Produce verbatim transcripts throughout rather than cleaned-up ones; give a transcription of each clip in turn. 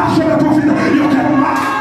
profetizar sobre a tua vida. E eu quero mais.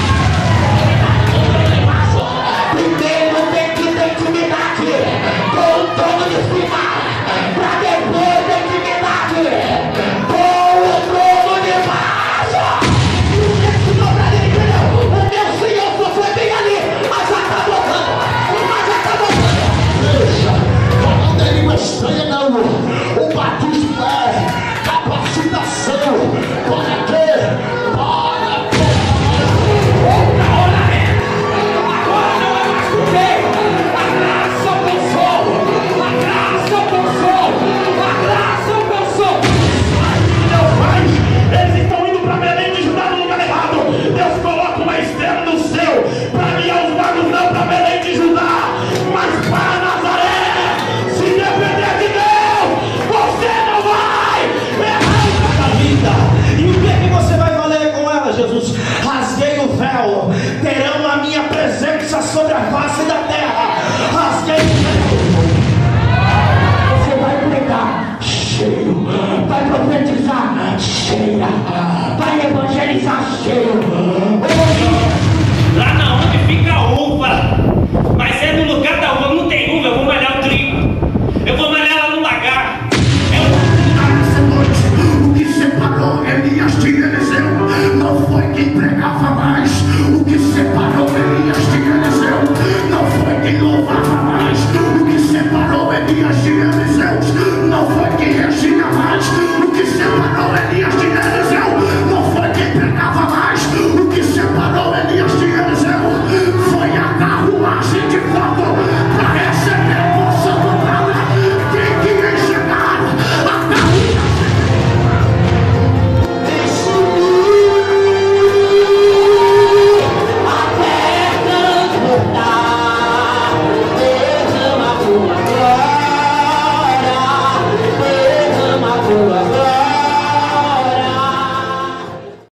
Primeiro tem que ter intimidade com o trono de cima, pra depois ter intimidade com o trono de baixo. Esse não pra ninguém, entendeu? O meu Senhor só foi bem ali, mas já tá voltando, mas já tá voltando. Deixa, falando em língua estranha não, o batismo é capacitação. Para quê? Para quê? Outra hora é, agora não é mais do que a graça alcançou, a graça alcançou, a graça alcançou. Deus faz, eles estão indo para Belém de Judá no lugar errado. Deus coloca uma estrela no céu para guiar os magos não para Belém de Judá, mas para Nazaré. Se depender de Deus, você não vai errar a vida. E o que é que você vai fazer com ela, Jesus? Rasguei o véu, terão a minha presença sobre a face da terra. Rasguei o véu. Você vai pregar cheio, vai profetizar cheia, vai evangelizar cheio. Lá na onde fica a uva, mas é no lugar da uva, não tem uva, eu vou malhar o trigo, eu vou malhar ela no lagar. Essa noite, o que separou Elias de Eliseu não foi quem pregava mais. O que separou Elias de Eliseu não foi quem louvava mais. O que separou Elias de Eliseu não foi quem regia mais. O que separou Elias de Eliseu não foi quem pregava mais. O que separou Elias de Eliseu foi a carruagem de fogo